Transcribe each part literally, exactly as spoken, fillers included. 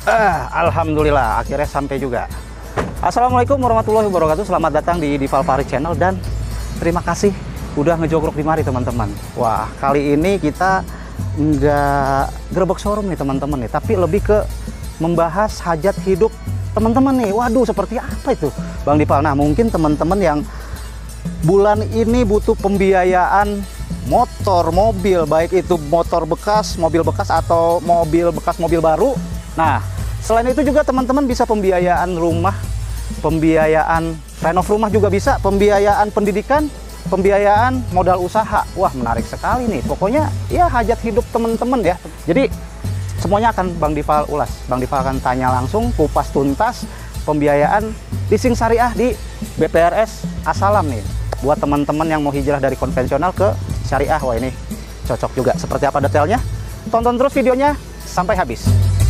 Ah, alhamdulillah akhirnya sampai juga. Assalamualaikum warahmatullahi wabarakatuh. Selamat datang di Dival Farid Channel dan terima kasih udah ngejogrok di mari teman-teman. Wah, kali ini kita nggak gerbek showroom nih teman-teman nih, tapi lebih ke membahas hajat hidup teman-teman nih. Waduh, seperti apa itu Bang Dival? Nah, mungkin teman-teman yang bulan ini butuh pembiayaan motor, mobil, baik itu motor bekas, mobil bekas atau mobil bekas, mobil baru. Nah, selain itu juga teman-teman bisa pembiayaan rumah, pembiayaan renov rumah juga bisa, pembiayaan pendidikan, pembiayaan modal usaha. Wah, menarik sekali nih. Pokoknya ya hajat hidup teman-teman ya. Jadi semuanya akan Bang Dival ulas. Bang Dival akan tanya langsung, kupas tuntas pembiayaan leasing syariah di B P R S As-Salam nih. Buat teman-teman yang mau hijrah dari konvensional ke syariah, wah ini cocok juga. Seperti apa detailnya? Tonton terus videonya sampai habis.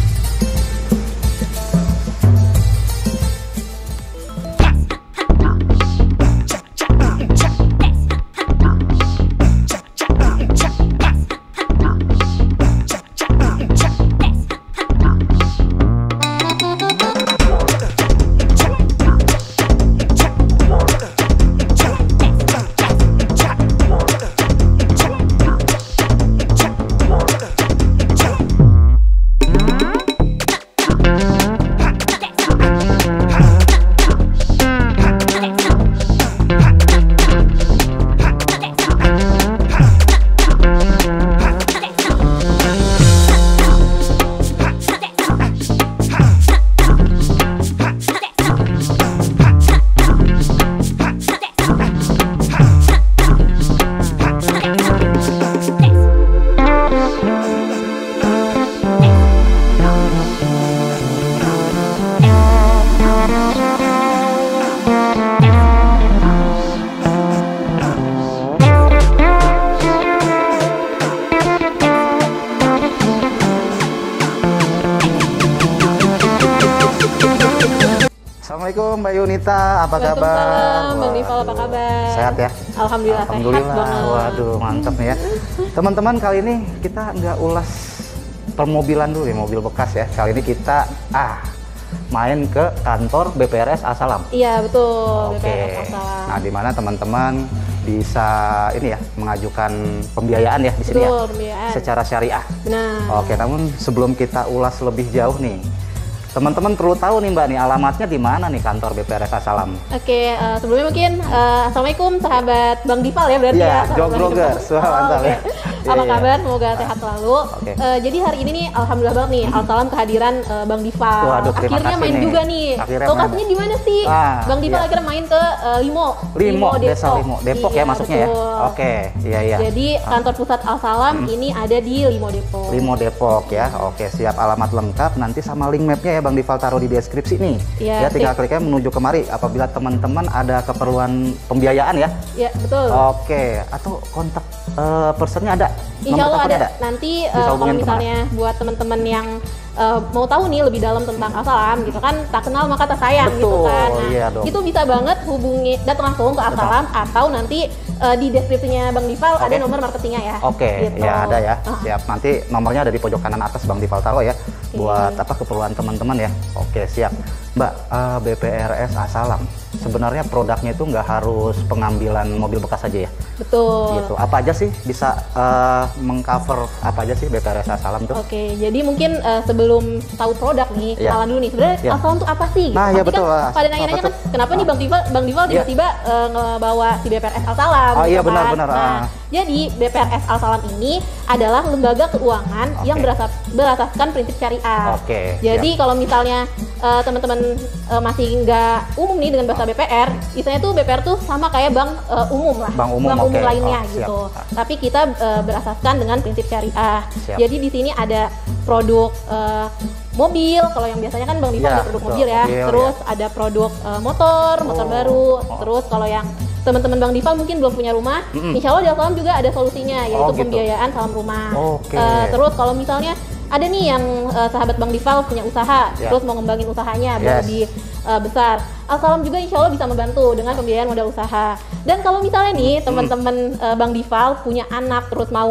Assalamualaikum Mbak Yunita, apa kabar? Bang Dival, apa kabar? Sehat ya? Alhamdulillah, Alhamdulillah. sehat banget. Waduh, mantap nih ya. Teman-teman, kali ini kita nggak ulas permobilan dulu ya, mobil bekas ya. Kali ini kita ah main ke kantor B P R S As-Salam. Iya, betul. Oke. B P R S As-Salam. Nah, di mana teman-teman bisa ini ya mengajukan pembiayaan ya di sini ya. Betul, pembiayaan. Secara syariah. Benar. Oke, namun sebelum kita ulas lebih jauh nih, teman-teman perlu tahu nih Mbak nih, alamatnya di mana nih kantor B P R S As-Salam? Oke, uh, sebelumnya mungkin uh, Assalamualaikum sahabat Bang Dival ya berarti ya. ya. Jogrogers, wah mantap okay. ya. Apa iya, kabar? iya. Semoga sehat selalu. Okay. Uh, jadi hari ini nih Alhamdulillah banget nih, As-Salam kehadiran uh, Bang Dival. Waduh, terima akhirnya kasih main nih. juga nih. Akhirnya Lokasinya di mana sih? Ah, Bang Dival iya. akhirnya main ke uh, Limo. Limo, Depok. Desa Limo. Depok iya, ya masuknya betul. ya? Oke, iya iya. Jadi kantor pusat As-Salam hmm. ini ada di Limo Depok. Limo Depok ya. Oke, siap, alamat lengkap nanti sama link mapnya ya Bang Dival taruh di deskripsi nih. Ya, ya tinggal kliknya menuju kemari apabila teman-teman ada keperluan pembiayaan ya. Ya, betul. Oke, atau kontak uh, personnya ada? Insya Allah ada. ada. Nanti uh, kalau misalnya kemana? Buat teman-teman yang uh, mau tahu nih lebih dalam tentang As-Salam gitu kan, tak kenal maka tak sayang. Betul, gitu kan. Nah, iya dong. itu bisa banget hubungi, datang langsung ke As-Salam atau nanti uh, di deskripsinya Bang Dival okay. ada nomor marketingnya ya. Oke, okay. gitu. ya ada ya. Uh. Siap. Nanti nomornya ada di pojok kanan atas Bang Dival taruh ya. Okay. Buat apa keperluan teman-teman ya. Oke, siap. Mbak, uh, B P R S As-Salam sebenarnya produknya itu nggak harus pengambilan mobil bekas aja ya? Betul. Gitu. Apa aja sih bisa uh, mengcover apa aja sih B P R S As-Salam tuh? Oke, jadi mungkin uh, sebelum tahu produk nih, ya. kenalan dulu nih. Sebenarnya ya. As-Salam tuh apa sih? Nah, gitu. ya betul. Kan pada nanya-nanya kan, kenapa ah. nih Bang Dival, Bang Dival tiba-tiba ya. uh, ngebawa si B P R S As-Salam? Oh iya, benar benar-benar. Nah, ah. jadi B P R S As-Salam ini adalah lembaga keuangan okay. yang berasas, berasaskan prinsip syariah. Oke. Jadi siap. Kalau misalnya uh, teman-teman uh, masih nggak umum nih dengan bahasa B P R, istilahnya tuh B P R tuh sama kayak bank uh, umum lah, bank umum, bank umum okay. lainnya oh, gitu. Tapi kita uh, berasaskan dengan prinsip syariah. Siap. Jadi di sini ada produk uh, mobil, kalau yang biasanya kan Bang Dival ya, ada produk betul. mobil ya. Mobil, terus ya. ada produk uh, motor, motor oh. baru. Oh. Terus kalau yang teman-teman Bang Dival mungkin belum punya rumah, mm-hmm. insya Allah di As-Salam juga ada solusinya, yaitu oh, gitu. pembiayaan salam rumah. Okay. Uh, terus kalau misalnya ada nih yang uh, sahabat Bang Dival punya usaha, yeah. terus mau ngembangin usahanya biar yes. lebih uh, besar, As-Salam juga insya Allah bisa membantu dengan pembiayaan modal usaha. Dan kalau misalnya nih teman-teman uh, Bang Dival punya anak terus mau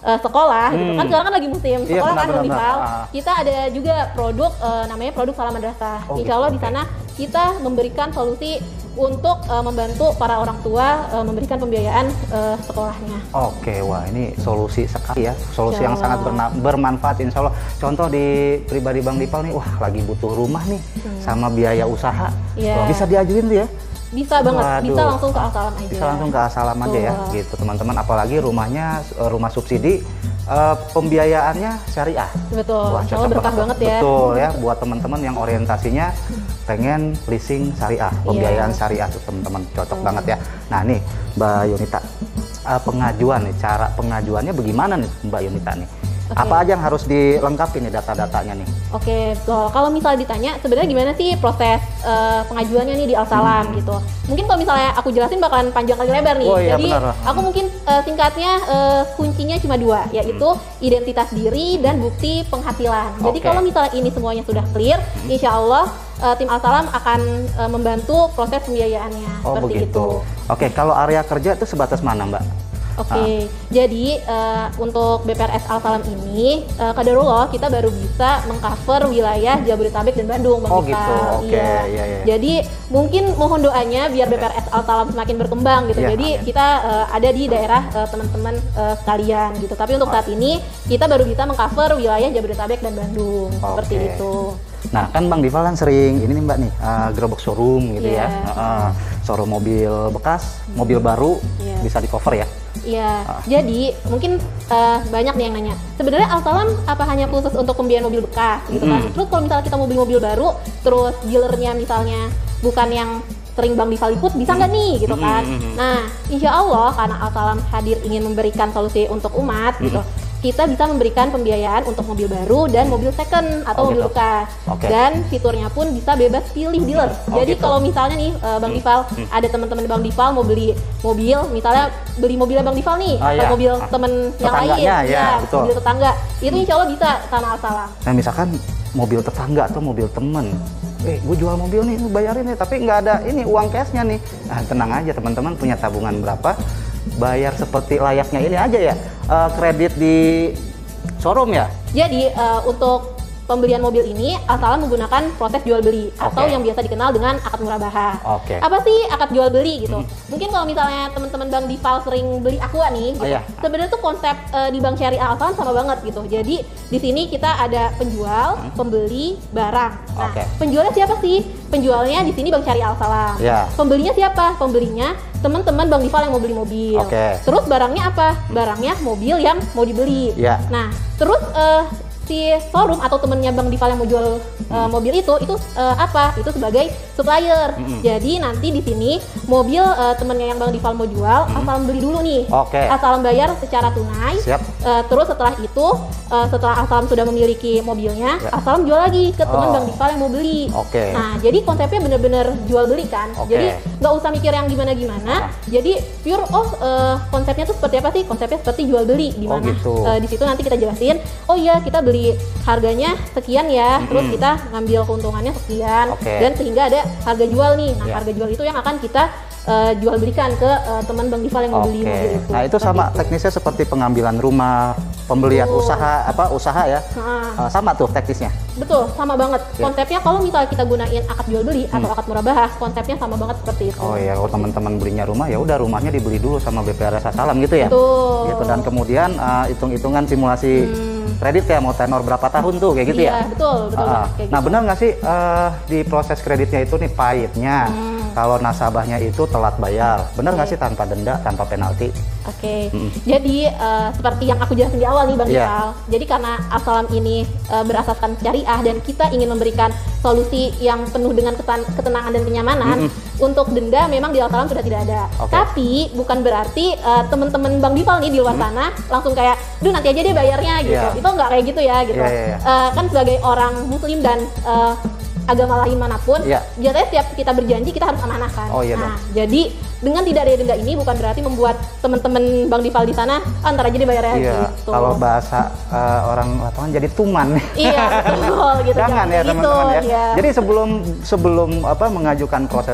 uh, sekolah hmm. gitu kan, sekarang kan lagi musim iya, sekolah benar, kan Bang Difal. Ah. Kita ada juga produk uh, namanya produk Salam Madrasah. Oh, Insya Allah gitu, di sana okay. kita memberikan solusi untuk uh, membantu para orang tua uh, memberikan pembiayaan uh, sekolahnya. Oke, wah ini solusi sekali ya, solusi yang sangat bermanfaat insya Allah. Contoh di pribadi Bang Difal nih, wah lagi butuh rumah nih hmm. sama biaya usaha, yeah. wah, bisa diajuin tuh ya? Bisa banget, Waduh. bisa langsung ke Al-Salam aja. Bisa langsung ke Al-Salam aja ya, gitu teman-teman. Apalagi rumahnya rumah subsidi. Uh, pembiayaannya syariah. Betul. Wah, cocok berkah banget ya. Betul ya, buat teman-teman yang orientasinya pengen leasing syariah, pembiayaan yeah. syariah tuh teman-teman, cocok hmm. banget ya. Nah nih Mbak Yunita, uh, pengajuan nih, cara pengajuannya bagaimana nih Mbak Yunita nih? Okay. Apa aja yang harus dilengkapi nih data-datanya nih? Oke, okay, kalau misalnya ditanya sebenarnya gimana sih proses uh, pengajuannya nih di Al-Salam hmm. gitu. Mungkin kalau misalnya aku jelasin bakalan panjang kali lebar nih. Oh, iya, Jadi benar. aku mungkin uh, singkatnya uh, kuncinya cuma dua, yaitu hmm. identitas diri dan bukti penghasilan. Jadi okay. kalau misalnya ini semuanya sudah clear, hmm. insya Allah uh, tim Al-Salam akan uh, membantu proses pembiayaannya. Oh seperti begitu. itu. Oke, okay, kalau area kerja itu sebatas mana Mbak? Oke, okay. ah. jadi uh, untuk B P R S Al-Salam ini, uh, kadarullah kita baru bisa mengcover wilayah Jabodetabek dan Bandung, Bang Oh Difal. gitu, oke. Okay. Iya. Ya, ya. Jadi mungkin mohon doanya biar B P R S Al-Salam semakin berkembang gitu. Ya, jadi amin. kita uh, ada di daerah uh, teman-teman uh, sekalian gitu. Tapi untuk saat ini kita baru bisa mengcover wilayah Jabodetabek dan Bandung, okay. seperti itu. Nah kan Bang Difal kan sering ini nih Mbak nih uh, gerobak showroom gitu yeah. ya, uh, showroom mobil bekas, hmm. mobil baru yeah. bisa di cover ya? Iya, uh. jadi mungkin uh, banyak nih yang nanya, sebenarnya Al-Salam apa hanya khusus untuk pembiayaan mobil bekas gitu kan? Mm. Terus kalau misalnya kita mau beli mobil baru, terus dealernya misalnya bukan yang sering Bang Difal liput, bisa nggak nih gitu kan? Mm. Nah, insya Allah karena Al-Salam hadir ingin memberikan solusi untuk umat mm. gitu, kita bisa memberikan pembiayaan untuk mobil baru dan mobil second atau oh, mobil gitu. bekas. Okay. Dan fiturnya pun bisa bebas pilih dealer. Oh, Jadi gitu. kalau misalnya nih uh, Bang hmm. Difal, hmm. ada teman-teman Bang Difal mau beli mobil, misalnya beli mobilnya Bang Difal nih, oh, atau iya. mobil temen yang lain, ya, ya betul. mobil tetangga, itu insya Allah bisa sama Al-Salam. Nah misalkan mobil tetangga atau mobil temen, eh gue jual mobil nih, bayarin nih, tapi nggak ada ini uang cashnya nih. Nah tenang aja teman-teman, punya tabungan berapa, bayar seperti layaknya ini aja ya, uh, kredit di showroom ya? Jadi uh, untuk pembelian mobil ini Al-Salam menggunakan proses jual beli okay. atau yang biasa dikenal dengan akad murabahah. Okay. Apa sih akad jual beli gitu? Hmm. Mungkin kalau misalnya teman-teman Bang Difal sering beli Aqua nih, gitu, oh, iya. sebenarnya tuh konsep uh, di Bank Syariah Al-Salam sama banget gitu. Jadi di sini kita ada penjual, hmm. pembeli, barang. Nah, okay. penjualnya siapa sih? Penjualnya di sini Bank Syariah Al-Salam. Yeah. Pembelinya siapa? Pembelinya teman-teman Bang Difal yang mau beli mobil. Okay. Terus barangnya apa? Barangnya mobil yang mau dibeli. Yeah. Nah, terus uh, si showroom atau temennya Bang Difal yang mau jual uh, mobil itu itu uh, apa? Itu sebagai supplier. Mm-hmm. Jadi nanti di sini mobil uh, temennya yang Bang Difal mau jual, mm-hmm. Al-Salam beli dulu nih. Okay. Al-Salam bayar secara tunai. Siap. Uh, terus setelah itu uh, setelah Al-Salam sudah memiliki mobilnya, yeah. Al-Salam jual lagi ke teman oh. Bang Difal yang mau beli. Okay. Nah, jadi konsepnya bener-bener jual beli kan. Okay. Jadi nggak usah mikir yang gimana-gimana. Uh-huh. Jadi pure oh uh, konsepnya tuh seperti apa sih? Konsepnya seperti jual beli di mana? Oh, gitu. uh, di situ nanti kita jelasin. Oh iya, kita beli harganya sekian ya, mm-hmm. terus kita ngambil keuntungannya sekian, okay. dan sehingga ada harga jual nih. Nah, yeah. harga jual itu yang akan kita uh, jual belikan ke uh, teman Bang Difal yang mau okay. beli mobil itu. Nah, itu sama itu. teknisnya seperti pengambilan rumah, pembelian oh. usaha apa usaha ya. Nah. Uh, sama tuh teknisnya. Betul, sama banget. Yeah. Konsepnya kalau misalnya kita gunain akad jual beli hmm. atau akad murabahah, konsepnya sama banget seperti itu. Oh iya, kalau teman-teman belinya rumah ya udah rumahnya dibeli dulu sama B P R S Al-Salam gitu ya. Betul. Gitu, dan kemudian uh, hitung-hitungan simulasi hmm. kredit ya, mau tenor berapa tahun tuh kayak gitu iya, ya? Betul, betul. Uh, kayak nah gitu. benar nggak sih uh, di proses kreditnya itu nih pahitnya hmm. kalau nasabahnya itu telat bayar, benar nggak okay. sih tanpa denda, tanpa penalti? Oke, okay. hmm. jadi uh, seperti yang aku jelasin di awal nih Bang yeah. Difal, jadi karena Al-Salam ini uh, berasaskan syariah dan kita ingin memberikan solusi yang penuh dengan ketenangan dan kenyamanan, mm-hmm. untuk denda memang di Al-Salam sudah tidak ada. Okay. Tapi bukan berarti uh, teman-teman Bang Difal nih di luar mm-hmm. sana langsung kayak, duh nanti aja deh bayarnya gitu. Yeah. Itu nggak kayak gitu ya gitu. Yeah, yeah, yeah. Uh, kan sebagai orang Muslim dan uh, agama lain manapun, yeah. biasanya setiap kita berjanji kita harus amanahkan. Oh, iya, nah, jadi dengan tidak ada denda ini bukan berarti membuat teman-teman Bang Difal di sana antar aja dibayarnya iya, gitu. Kalau bahasa uh, orang lapangan jadi tuman. Iya, betul gitu. Jangan ya teman-teman gitu, ya. ya. Jadi sebelum sebelum apa mengajukan proses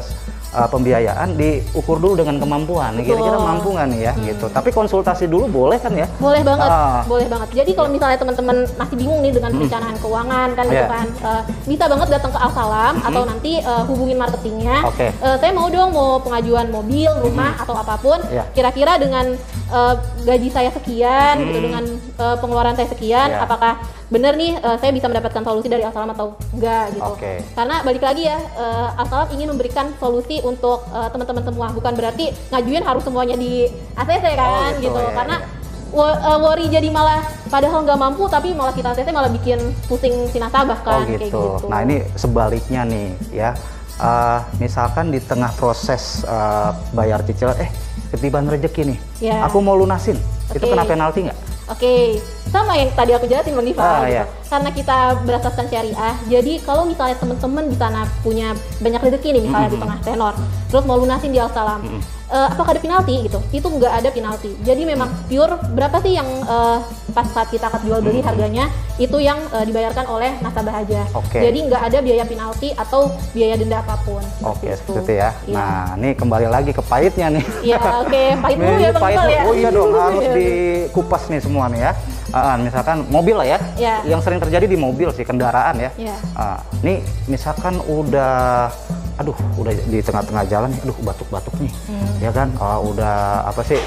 uh, pembiayaan diukur dulu dengan kemampuan. Kira-kira mampu nggak nih ya hmm. gitu. Tapi konsultasi dulu boleh kan ya? Boleh banget, uh, boleh banget. Jadi kalau misalnya teman-teman masih bingung nih dengan perencanaan hmm. keuangan kan gitu yeah. kan, uh, bisa banget datang ke Al-Salam hmm. atau nanti uh, hubungin marketingnya. Okay. Uh, saya mau dong mau pengajuan mobil, rumah hmm. atau apapun. Yeah. Kira-kira dengan uh, gaji saya sekian, hmm. gitu, dengan uh, pengeluaran saya sekian, yeah. apakah bener nih uh, saya bisa mendapatkan solusi dari Al-Salam atau enggak gitu. Okay. Karena balik lagi ya, uh, Al-Salam ingin memberikan solusi untuk uh, teman-teman semua. Bukan berarti ngajuin harus semuanya di A C C kan oh, gitu. gitu. Ya, Karena ya. worry jadi malah padahal nggak mampu tapi malah kita A C C malah bikin pusing si nasabah kan. Oh, gitu. Kayak gitu. Nah ini sebaliknya nih ya. Uh, misalkan di tengah proses uh, bayar cicilan, eh ketiban rezeki nih, yeah. aku mau lunasin, okay. itu kena penalti nggak? Oke, okay. sama yang tadi aku jelasin Bang Diva, ah, gitu. iya. Karena kita berasaskan syariah, jadi kalau misalnya teman-teman di sana punya banyak rezeki nih, misalnya mm-hmm. di tengah tenor, terus mau lunasin di Al-Salam, mm-hmm. uh, apakah ada penalti gitu? Itu nggak ada penalti. Jadi memang pure berapa sih yang uh, pas saat kita akad jual beli mm-hmm. harganya itu yang uh, dibayarkan oleh nasabah aja. Okay. Jadi nggak ada biaya penalti atau biaya denda apapun. Oke, okay, seperti itu ya. Iya. Nah, ini kembali lagi ke pahitnya nih. Iya, oke, okay. pahit dulu ya Bang Diva ya. Oh iya dong, harus dikupas nih semua nih ya. Uh, misalkan mobil lah ya, yeah. yang sering terjadi di mobil sih, kendaraan ya. Yeah. Uh, nih misalkan udah, aduh, udah di tengah-tengah jalan, aduh batuk-batuk nih, hmm. ya kan, uh, udah apa sih,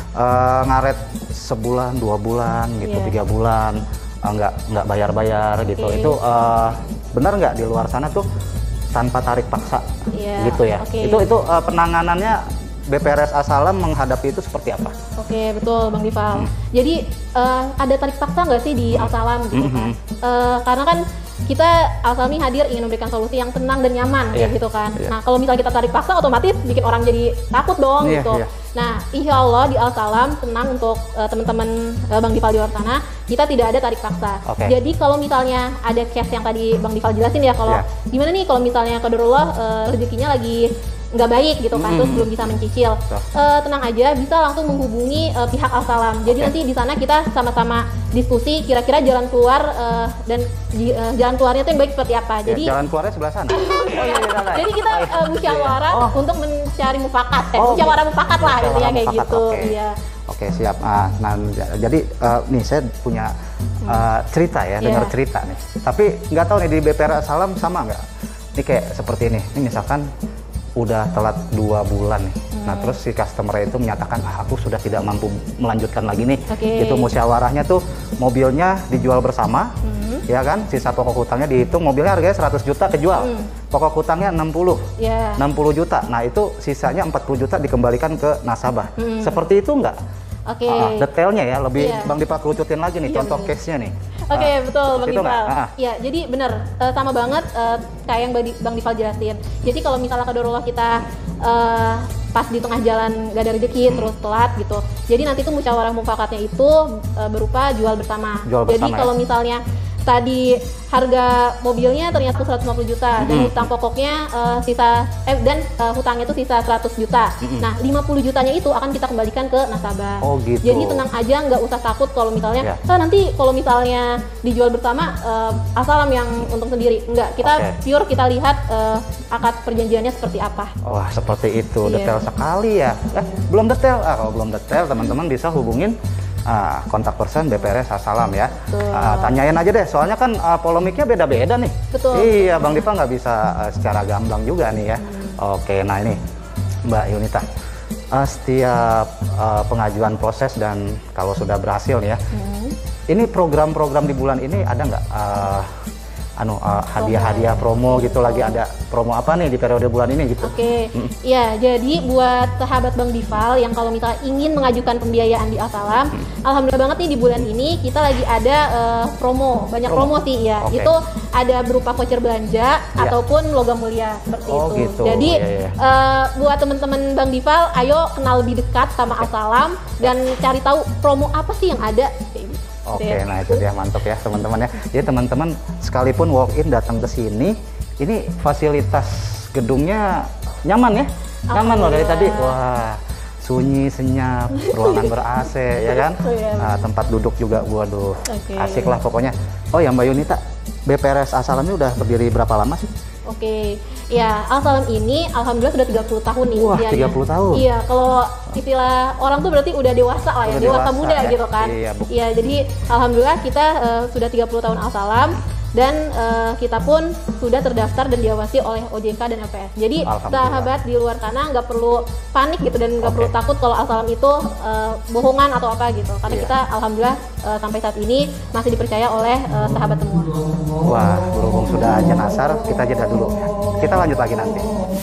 uh, ngaret sebulan, dua bulan, gitu, yeah. tiga bulan, uh, nggak nggak bayar-bayar gitu. Okay. Itu uh, benar nggak di luar sana tuh tanpa tarik paksa, yeah. gitu ya? Okay. Itu itu uh, penanganannya. B P R S Al-Salam menghadapi itu seperti apa? Oke, betul Bang Diva. Hmm. Jadi uh, ada tarik paksa nggak sih di Al-Salam gitu kan? Hmm. Uh, karena kan kita Al-Salam ini hadir ingin memberikan solusi yang tenang dan nyaman yeah. gitu kan. Yeah. Nah kalau misalnya kita tarik paksa otomatis bikin orang jadi takut dong yeah, gitu. Yeah. Nah insya Allah di Al-Salam tenang untuk uh, teman-teman uh, Bang Diva di luar sana, kita tidak ada tarik paksa. Okay. Jadi kalau misalnya ada case yang tadi Bang Diva jelasin ya, kalau yeah. gimana nih kalau misalnya qadarullah uh, rezekinya lagi nggak baik gitu kan, hmm. terus belum bisa mencicil, uh, tenang aja, bisa langsung menghubungi uh, pihak Al-Salam. Jadi okay. nanti di sana kita sama-sama diskusi kira-kira jalan keluar uh, dan uh, jalan keluarnya itu yang baik seperti apa. Jadi ya, jalan keluarnya sebelah sana. oh, iya, iya, Jadi kita uh, musyawarah oh. untuk mencari mufakat, eh, oh, musyawarah mufakat lah gitu ya kayak gitu. Okay. Iya. Oke okay, siap. Uh, nah jadi uh, nih saya punya uh, cerita ya, yeah. dengar cerita nih. Tapi nggak tahu nih di B P R S Al-Salam sama nggak? Ini kayak seperti ini. Ini misalkan udah telat dua bulan nih. Hmm. Nah terus si customer itu menyatakan, ah aku sudah tidak mampu melanjutkan lagi nih. Okay. Itu musyawarahnya tuh mobilnya dijual bersama, hmm. ya kan? Sisa pokok hutangnya dihitung, mobilnya harganya seratus juta kejual. Hmm. Pokok hutangnya enam puluh. Yeah. enam puluh juta. Nah itu sisanya empat puluh juta dikembalikan ke nasabah. Hmm. Seperti itu enggak? Oke. Okay. Uh, detailnya ya, lebih yeah. Bang Diva kerucutin lagi nih, yeah, contoh yeah. case-nya nih. Oke, okay, uh, betul Bang Diva. Uh. Ya, jadi benar uh, sama banget uh, kayak yang Bang Diva jelasin. Jadi kalau misalnya qadarullah kita uh, pas di tengah jalan gak ada rezeki hmm. terus telat gitu. Jadi nanti tuh musyawarah mufakatnya itu uh, berupa jual bersama. Jual bersama. Jadi kalau ya? misalnya tadi harga mobilnya ternyata seratus lima puluh juta, mm-hmm. dan hutang pokoknya uh, sisa eh dan uh, hutangnya itu sisa seratus juta. Mm-hmm. Nah, lima puluh jutanya itu akan kita kembalikan ke nasabah. Oh, gitu. Jadi tenang aja, nggak usah takut kalau misalnya yeah. oh, nanti kalau misalnya dijual bersama uh, Al-Salam yang untung sendiri. Enggak, kita okay. pure kita lihat uh, akad perjanjiannya seperti apa. Wah, seperti itu. Yeah. Detail sekali ya. Eh, belum detail. Ah, kalau belum detail teman-teman bisa hubungin Ah, kontak person B P R S Al-Salam ya. Ah, tanyain aja deh, soalnya kan ah, polemiknya beda-beda nih. Betul. Iya, Bang Diva nggak bisa ah, secara gamblang juga nih ya. Hmm. Oke, nah ini Mbak Yunita, ah, setiap ah, pengajuan proses dan kalau sudah berhasil nih ya, hmm. ini program-program di bulan ini ada nggak ah, anu uh, hadiah-hadiah promo gitu, lagi ada promo apa nih di periode bulan ini gitu? Oke, okay. mm. ya jadi buat sahabat Bang Dival yang kalau misalnya ingin mengajukan pembiayaan di Al-Salam, mm. alhamdulillah banget nih di bulan ini kita lagi ada uh, promo, banyak promo, promo sih ya. Okay. Itu ada berupa voucher belanja yeah. ataupun logam mulia seperti oh, itu. Gitu. Jadi yeah, yeah. Uh, buat teman-teman Bang Dival, ayo kenal lebih dekat sama Al-Salam dan cari tahu promo apa sih yang ada. Oke, okay, nah itu dia, mantap ya teman-teman ya. Jadi teman-teman sekalipun walk in datang ke sini, ini fasilitas gedungnya nyaman ya, nyaman loh dari tadi. Wah, sunyi, senyap, ruangan ber-A C ya kan. Nah, tempat duduk juga, waduh, okay. asik lah pokoknya. Oh ya Mbak Yunita, B P R S Al-Salam ini udah berdiri berapa lama sih? Oke, ya Al-Salam ini alhamdulillah sudah tiga puluh tahun nih. Wah, tiga puluh tahun. Iya, kalau istilah orang tuh berarti udah dewasa lah ya, udah dewasa, dewasa muda ya. gitu kan. Iya, iya, jadi alhamdulillah kita uh, sudah tiga puluh tahun Al-Salam dan uh, kita pun sudah terdaftar dan diawasi oleh O J K dan L P S. Jadi sahabat di luar sana nggak perlu panik gitu dan nggak okay. perlu takut kalau Al-Salam itu uh, bohongan atau apa gitu. Karena yeah. kita alhamdulillah uh, sampai saat ini masih dipercaya oleh uh, sahabat semua. Wah, berhubung sudah azan asar, kita jeda dulu ya. Kita lanjut lagi nanti.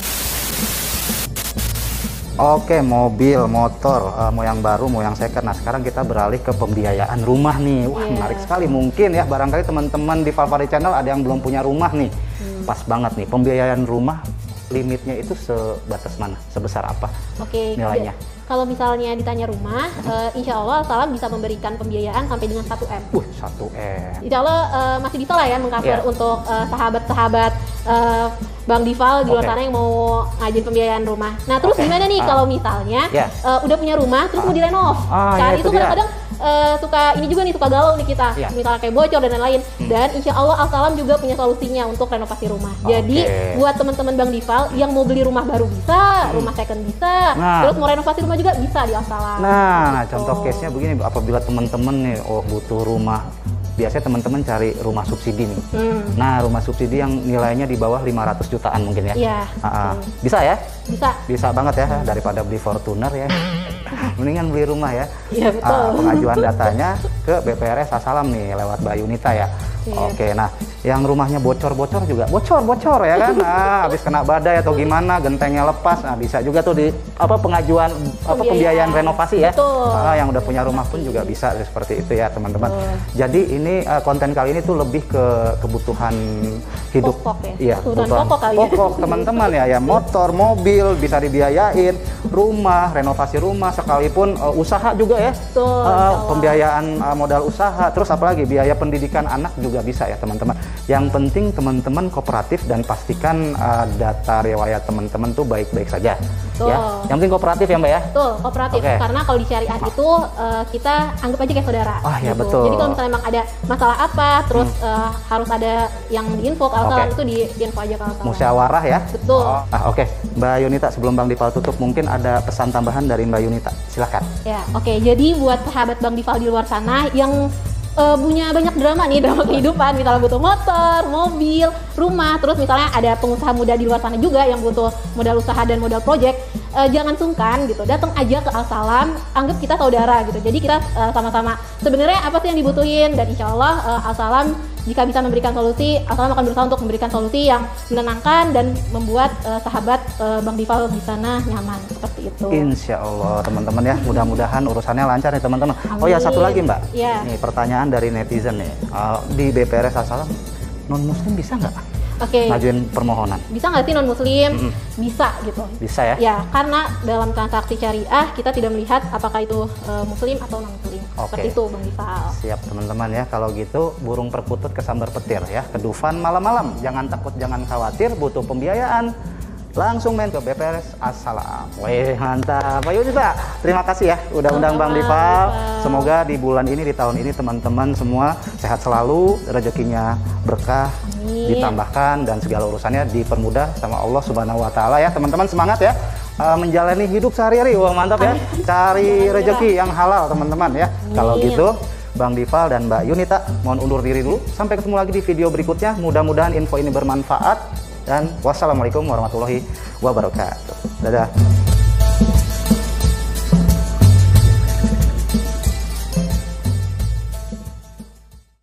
Oke, mobil, motor, uh, mau yang baru, mau yang second. Nah, sekarang kita beralih ke pembiayaan rumah nih. Wah, yeah. menarik sekali. Mungkin ya, barangkali teman-teman di Valvari Channel ada yang belum punya rumah nih. Hmm. Pas banget nih, pembiayaan rumah limitnya itu sebatas mana? Sebesar apa? Oke, nilainya? Kalau misalnya ditanya rumah, hmm. uh, insya Allah Salam bisa memberikan pembiayaan sampai dengan satu M. Uh, satu M. Insya Allah uh, masih bisa lah ya mengcover yeah. untuk uh, sahabat-sahabat uh, Bang Dival di luar okay. sana yang mau ngajin pembiayaan rumah. Nah, terus okay. gimana nih uh. kalau misalnya yeah. uh, udah punya rumah terus uh. mau direnov? Ah, kan ya, itu kadang-kadang uh, suka ini juga nih, suka galau nih kita. Yeah. Misalnya kayak bocor dan lain-lain. Hmm. Dan insya Allah Al-Salam juga punya solusinya untuk renovasi rumah. Okay. Jadi buat teman-teman Bang Dival yang mau beli rumah baru bisa, hmm. rumah second bisa, nah. terus mau renovasi rumah juga bisa di Al-Salam. Nah, gitu. Contoh case-nya begini, apabila teman-teman nih oh butuh rumah, biasanya teman-teman cari rumah subsidi nih. Hmm. Nah, rumah subsidi yang nilainya di bawah lima ratus jutaan mungkin ya. Iya. Uh, uh. Bisa ya? Bisa. Bisa banget ya, hmm. daripada beli Fortuner ya. Mendingan beli rumah ya. Iya, betul. Uh, pengajuan datanya ke B P R S Al-Salam nih lewat Mbak Yunita ya. Iya. Oke, nah yang rumahnya bocor-bocor juga bocor-bocor ya kan, nah habis kena badai atau gimana gentengnya lepas, nah bisa juga tuh di apa pengajuan apa pembiayaan renovasi ya. Nah, yang udah punya rumah pun juga bisa seperti itu ya teman-teman. Jadi ini uh, konten kali ini tuh lebih ke kebutuhan hidup pokok ya, iya, kebutuhan kebutuhan pokok kali pokok ya. Teman-teman ya, ya motor, mobil bisa dibiayain, rumah, renovasi rumah, sekalipun uh, usaha juga ya. Betul, uh, pembiayaan uh, modal usaha, terus apalagi biaya pendidikan anak juga bisa ya teman-teman. Yang penting teman-teman kooperatif dan pastikan uh, data riwayat teman-teman tuh baik-baik saja. Betul. Ya. Yang penting kooperatif ya Mbak ya. Betul, kooperatif. Okay. Karena kalau di syariah itu uh, kita anggap aja kayak saudara. Ah ya gitu. betul. Jadi kalau misalnya emang ada masalah apa, terus hmm. uh, harus ada yang diinfo ke Al-Salam, okay. itu di info aja ke Al-Salam. Musyawarah ya. Betul. Oh, ah, Oke, okay. Mbak Yunita sebelum Bang Dival tutup mungkin ada pesan tambahan dari Mbak Yunita. Silakan. Ya, oke. Okay. Jadi buat sahabat Bang Dival di luar sana yang Uh, punya banyak drama nih, drama kehidupan, misalnya butuh motor, mobil, rumah, terus misalnya ada pengusaha muda di luar sana juga yang butuh modal usaha dan modal project, uh, jangan sungkan gitu, datang aja ke Al-Salam, anggap kita saudara gitu. Jadi kita uh, sama-sama sebenarnya apa sih yang dibutuhin, dan insya Allah uh, Al-Salam jika bisa memberikan solusi, Al-Salam akan berusaha untuk memberikan solusi yang menenangkan dan membuat uh, sahabat uh, Bang Dival di sana nyaman, seperti itu. Insya Allah teman-teman ya, mudah-mudahan urusannya lancar nih teman-teman. Oh ya, satu lagi Mbak, ya. Nih pertanyaan dari netizen nih, uh, di B P R S Al-Salam non muslim bisa nggak Oke. ngajuin permohonan? Bisa nggak sih non muslim? Mm-hmm. Bisa gitu. Bisa ya? Ya, karena dalam transaksi syariah kita tidak melihat apakah itu uh, muslim atau non muslim. Okay. Seperti itu Bang Dival. Siap teman-teman ya, kalau gitu burung perkutut kesambar petir ya, ke Dufan malam-malam. Jangan takut, jangan khawatir, butuh pembiayaan langsung main ke B P R S Al-Salam. Wih, mantap. Pak Yunita, terima kasih ya udah undang Bang Dival. Semoga di bulan ini, di tahun ini teman-teman semua sehat selalu, rezekinya berkah, Amin. Ditambahkan dan segala urusannya dipermudah sama Allah Subhanahu wa taala ya. Teman-teman semangat ya. Uh, menjalani hidup sehari-hari. Wah, mantap ya. Cari rezeki yang halal teman-teman ya. Amin. Kalau gitu Bang Dival dan Mbak Yunita mohon undur diri dulu. Sampai ketemu lagi di video berikutnya. Mudah-mudahan info ini bermanfaat. Dan wassalamualaikum warahmatullahi wabarakatuh. Dadah.